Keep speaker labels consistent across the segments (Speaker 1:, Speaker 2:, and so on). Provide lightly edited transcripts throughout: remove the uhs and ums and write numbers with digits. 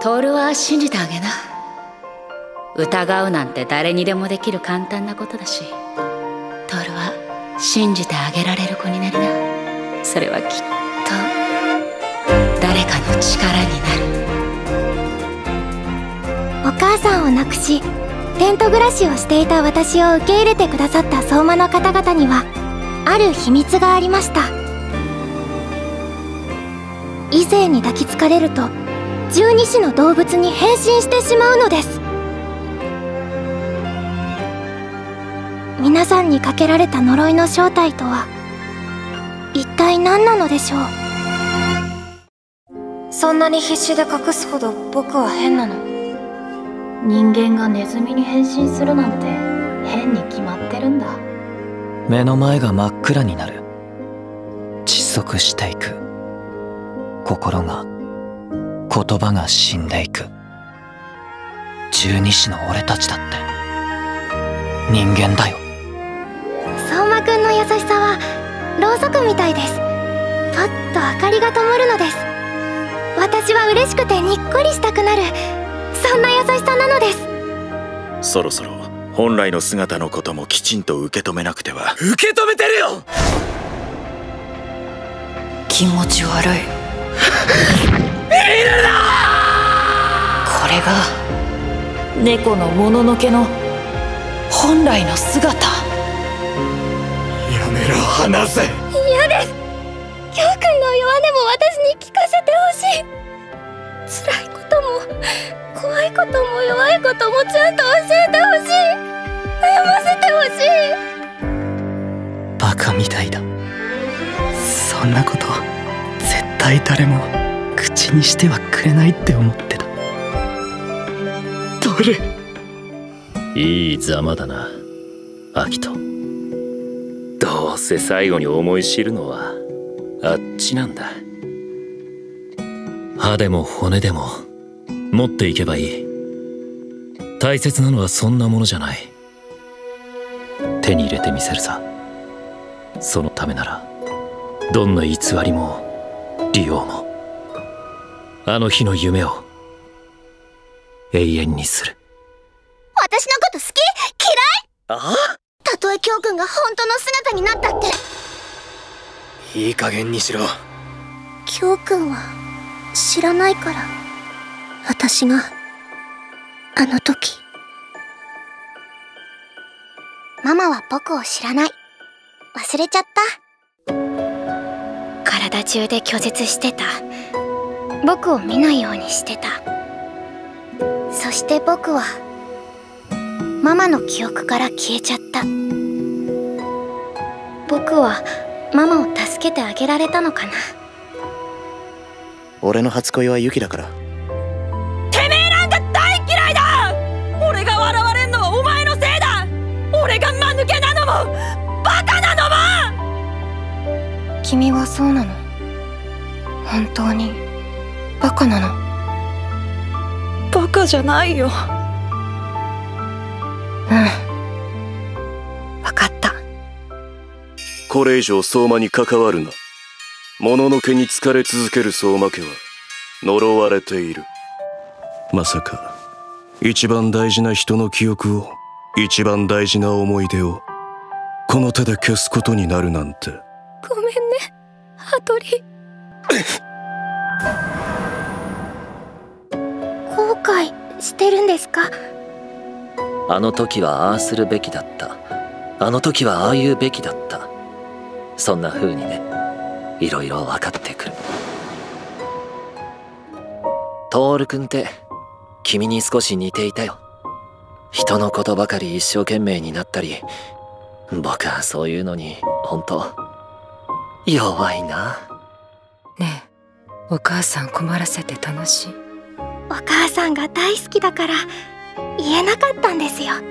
Speaker 1: トールは信じてあげな。疑うなんて誰にでもできる簡単なことだし、トールは信じてあげられる子になりな。それはきっと誰かの力になる。
Speaker 2: お母さんを亡くしテント暮らしをしていた私を受け入れてくださった相馬の方々にはある秘密がありました。異性に抱きつかれると十二支の動物に変身してしまうのです。皆さんにかけられた呪いの正体とは一体何なのでしょう。
Speaker 3: そんなに必死で隠すほど僕は変なの？
Speaker 4: 人間がネズミに変身するなんて変に決まってるんだ。
Speaker 5: 目の前が真っ暗になる。窒息していく。心が、言葉が死んでいく。十二支の俺たちだって人間だよ。
Speaker 2: 相馬くんの優しさはろうそくみたいです。パッと明かりが灯るのです。私は嬉しくてにっこりしたくなる、そんな優しさなのです。
Speaker 6: そろそろ本来の姿のこともきちんと受け止めなくては。
Speaker 7: 受け止めてるよ。
Speaker 4: 気持ち悪い。
Speaker 7: ビビるな。
Speaker 4: これが猫のもののけの本来の姿。
Speaker 7: やめろ、離せ。
Speaker 2: 嫌です。京くんの弱音も私に聞かせてほしい。辛いことも怖いことも弱いこともちゃんと教えてほしい。悩ませてほしい。
Speaker 5: バカみたいだ。そんなこと絶対誰も口にしてはくれないって思ってた。トール、
Speaker 8: いいざまだな、アキト。どうせ最後に思い知るのはあっちなんだ。歯でも骨でも持っていけばいい。大切なのはそんなものじゃない。手に入れてみせるさ。そのためならどんな偽りも利用もあの日の夢を永遠にする。
Speaker 2: 私のこと好き？嫌い？
Speaker 7: あ？
Speaker 2: たとえ京くんが本当の姿になったって。
Speaker 7: いい加減にしろ。
Speaker 2: 京くんは知らないから。私があの時。ママは僕を知らない。忘れちゃった。体中で拒絶してた。僕を見ないようにしてた。そして僕はママの記憶から消えちゃった。僕はママを助けてあげられたのかな。
Speaker 9: 俺の初恋はユキだから。
Speaker 4: てめえなんか大嫌いだ。俺が笑われんのはお前のせいだ。俺が間抜けなのもバカなのも。
Speaker 3: 君はそうなの？本当にバカなの？
Speaker 4: バカじゃないよ。
Speaker 3: 分かった。
Speaker 6: これ以上相馬に関わるな。もののけに疲れ続ける相馬家は呪われている。まさか一番大事な人の記憶を、一番大事な思い出をこの手で消すことになるなんて。
Speaker 2: ごめんね、羽鳥。後悔してるんですか？
Speaker 8: あの時はああするべきだった。あの時はああ言うべきだった。そんな風にね、いろいろ分かってくる。トール君って君に少し似ていたよ。人のことばかり一生懸命になったり、僕はそういうのに本当弱いな。
Speaker 3: ねえ、お母さん困らせて楽しい？
Speaker 2: お母さんが大好きだから言えなかったんですよ。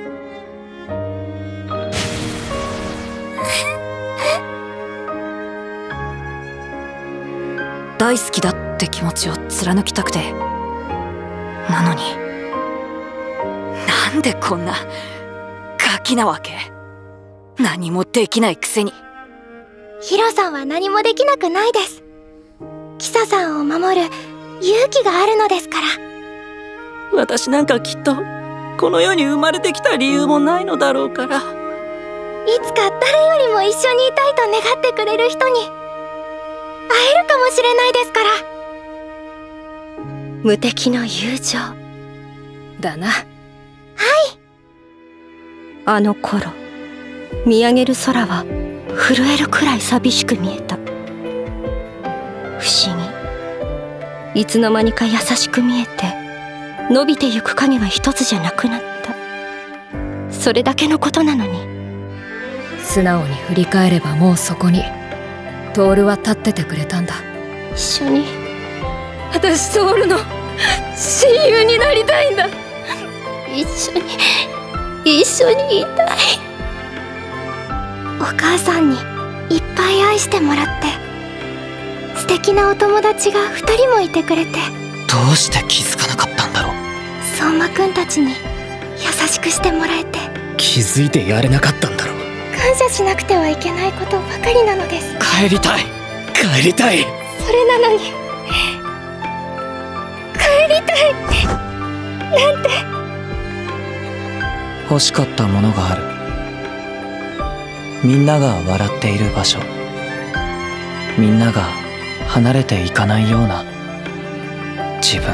Speaker 4: 大好きだって気持ちを貫きたくて。なのになんでこんなガキなわけ？何もできないくせに。
Speaker 2: ヒロさんは何もできなくないです。キサさんを守る勇気があるのですから。
Speaker 4: 私なんかきっとこの世に生まれてきた理由もないのだろうから。
Speaker 2: いつか誰よりも一緒にいたいと願ってくれる人に会えるかもしれないですから。
Speaker 3: 無敵の友情だな。はい。あの頃見上げる空は震えるくらい寂しく見えた。不思議、いつの間にか優しく見えて伸びてゆく影が一つじゃなくなった。それだけのことなのに。
Speaker 9: 素直に振り返ればもうそこにトールは立っててくれたんだ。
Speaker 3: 一緒に、私トールの親友になりたいんだ。一緒にいたい。
Speaker 2: お母さんにいっぱい愛してもらって、素敵なお友達が2人もいてくれて。
Speaker 5: どうして気づかなかったんだろう。
Speaker 2: 相馬くんたちに優しくしてもらえて。
Speaker 7: 気づいてやれなかったんだろう。
Speaker 2: 感謝しなくてはいけないことばかりなのです。
Speaker 7: 帰りたい、帰りたい。
Speaker 2: それなのに帰りたいなんて。
Speaker 5: 欲しかったものがある。みんなが笑っている場所、みんなが離れていかないような自分。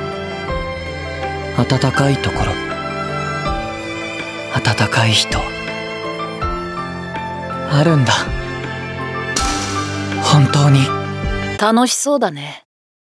Speaker 5: 温かいところ、温かい人、あるんだ。本当に。
Speaker 1: 楽しそうだね。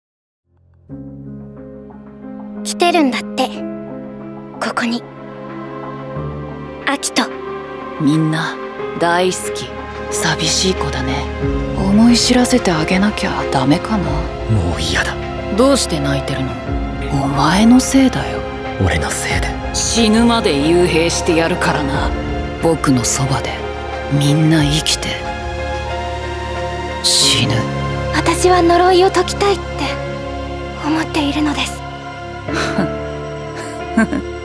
Speaker 2: 来てるんだって、ここに。アキト。
Speaker 1: みんな大好き。寂しい子だね。思い知らせてあげなきゃダメかな。
Speaker 7: もう嫌だ。
Speaker 1: どうして泣いてるの？お前のせいだよ。
Speaker 7: 俺のせいで。
Speaker 1: 死ぬまで幽閉してやるからな。僕のそばでみんな生きて死ぬ。
Speaker 2: 私は呪いを解きたいって思っているのです。